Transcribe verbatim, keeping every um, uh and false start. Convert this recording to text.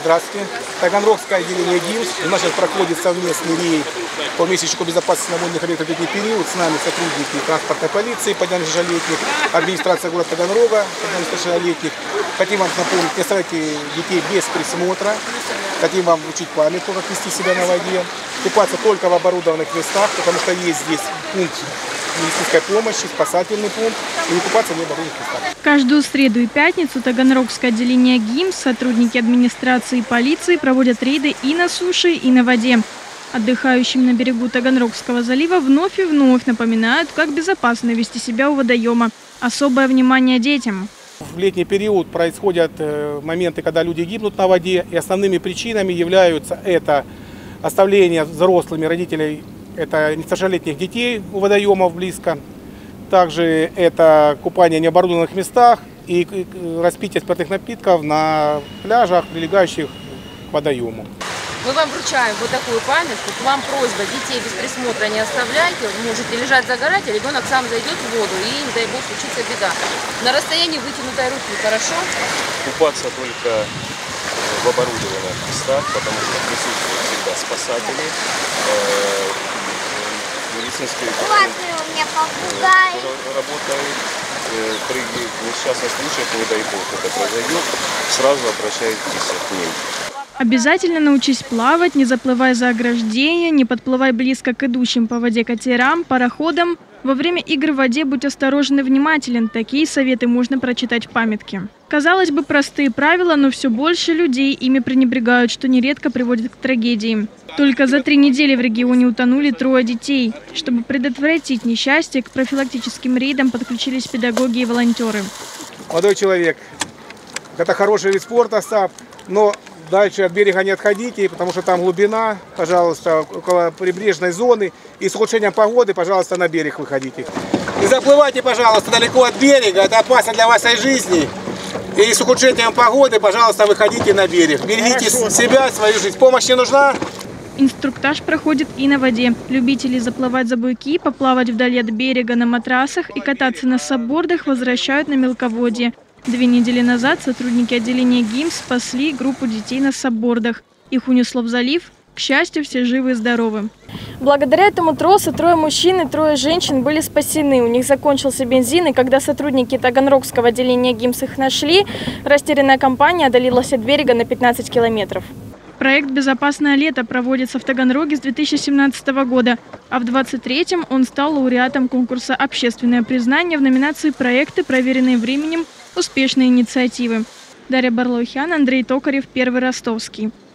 Здравствуйте. Таганрогское отделение ГИМС. У нас сейчас проходит совместный рейд по месячнику безопасности на водных объектах в летний период. С нами сотрудники транспортной полиции, поддержки несовершеннолетних, администрация города Таганрога, поддержки несовершеннолетних. Хотим вам напомнить, не оставляйте детей без присмотра. Хотим вам учить памятку, как вести себя на воде. Купаться только в оборудованных местах, потому что есть здесь пункт медицинской помощи, спасательный пункт, и не купаться в необорудованных местах. Каждую среду и пятницу Таганрогское отделение ГИМС, сотрудники администрации и полиции проводят рейды и на суше, и на воде. Отдыхающим на берегу Таганрогского залива вновь и вновь напоминают, как безопасно вести себя у водоема. Особое внимание детям. В летний период происходят моменты, когда люди гибнут на воде, и основными причинами являются это оставление взрослыми родителей, это несовершеннолетних детей у водоемов близко, также это купание в необорудованных местах и распитие спиртных напитков на пляжах, прилегающих к водоему. Мы вам вручаем вот такую памятку. К вам просьба: детей без присмотра не оставляйте. Можете лежать, загорать, а ребенок сам зайдет в воду и, не дай бог, случится беда. На расстоянии вытянутой руки, хорошо? Купаться только в оборудованных местах, потому что присутствуют всегда спасатели. Медицинские работают. При несчастных случаях, не дай бог, это произойдет, сразу обращайтесь к ним. Обязательно научись плавать, не заплывай за ограждение, не подплывай близко к идущим по воде катерам, пароходам. Во время игр в воде будь осторожен и внимателен. Такие советы можно прочитать в памятке. Казалось бы, простые правила, но все больше людей ими пренебрегают, что нередко приводит к трагедии. Только за три недели в регионе утонули трое детей. Чтобы предотвратить несчастье, к профилактическим рейдам подключились педагоги и волонтеры. Молодой человек, это хороший вид спорта, САП, но дальше от берега не отходите, потому что там глубина, пожалуйста, около прибрежной зоны. И с ухудшением погоды, пожалуйста, на берег выходите. Не заплывайте, пожалуйста, далеко от берега, это опасно для вашей жизни. И с ухудшением погоды, пожалуйста, выходите на берег. Берегите Хорошо. себя, свою жизнь. Помощь не нужна? Инструктаж проходит и на воде. Любителей заплывать за буйки, поплавать вдали от берега на матрасах и кататься на саббордах возвращают на мелководье. Две недели назад сотрудники отделения ГИМС спасли группу детей на саббордах. Их унесло в залив. К счастью, все живы и здоровы. Благодаря этому тросу трое мужчин и трое женщин были спасены. У них закончился бензин, и когда сотрудники Таганрогского отделения ГИМС их нашли, растерянная компания одалилась от берега на пятнадцать километров. Проект «Безопасное лето» проводится в Таганроге с две тысячи семнадцатого года, а в две тысячи двадцать третьем он стал лауреатом конкурса «Общественное признание» в номинации «Проекты, проверенные временем. Успешные инициативы». Дарья Барлаухян, Андрей Токарев, Первый Ростовский.